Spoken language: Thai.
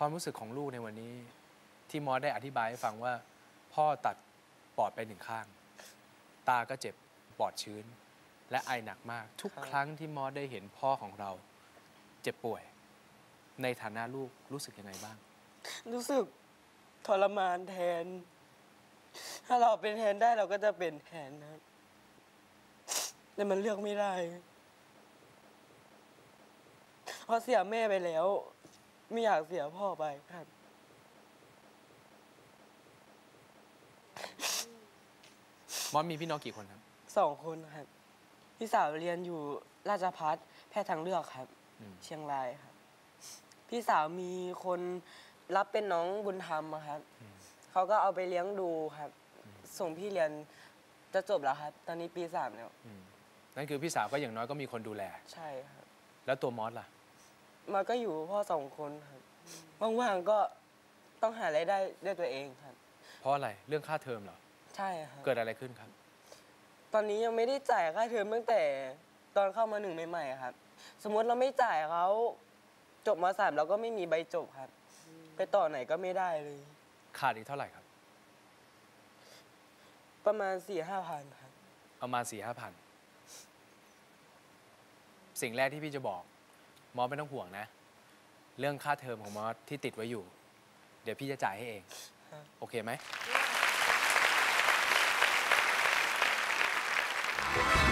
ความรู้สึกของลูกในวันนี้ที่มอสได้อธิบายให้ฟังว่า พ่อตัดปอดไปหนึ่งข้าง ตาก็เจ็บปอดชื้น และไอหนักมาก ทุกครั้งที่มอสได้เห็นพ่อของเรา เจ็บป่วย ในฐานะลูกรู้สึกยังไงบ้างรู้สึกทรมานแทน ถ้าเราเป็นแทนได้เราก็จะเป็นแทนนะแต่มันเลือกไม่ได้เพราะเสียแม่ไปแล้ว ไม่อยากเสียพ่อไปครับมอสมีพี่น้องกี่คนครับ 2 คนครับพี่สาวเรียนอยู่ราชภัฏแพทย์ทางเลือกครับ เชียงรายครับพี่สาวมีคนรับเป็นน้องบุญธรรมอะครับเขาก็เอาไปเลี้ยงดูครับ ส่งพี่เรียนจะจบแล้วครับตอนนี้ปี 3แล้วนั่นคือพี่สาวก็อย่างน้อยก็มีคนดูแลใช่ครับแล้วตัวมอสล่ะมาก็อยู่พ่อ2 คนครับว่างๆก็ต้องหารายได้ด้วยตัวเองครับเพราะอะไรเรื่องค่าเทอมเหรอใช่ครับเกิดอะไรขึ้นครับตอนนี้ยังไม่ได้จ่ายค่าเทอมตั้งแต่ตอนเข้ามา1ใหม่ๆครับสมมติเราไม่จ่ายเขาจบม.3เราก็ไม่มีใบจบครับไปต่อไหนก็ไม่ได้เลยขาดอีกเท่าไหร่ครับประมาณ 4-5 พันครับประมาณ 4-5 พันสิ่งแรกที่พี่จะบอกมอสไม่ต้องห่วงนะเรื่องค่าเทอมของมอสที่ติดไว้อยู่เดี๋ยวพี่จะจ่ายให้เองโอเคไหม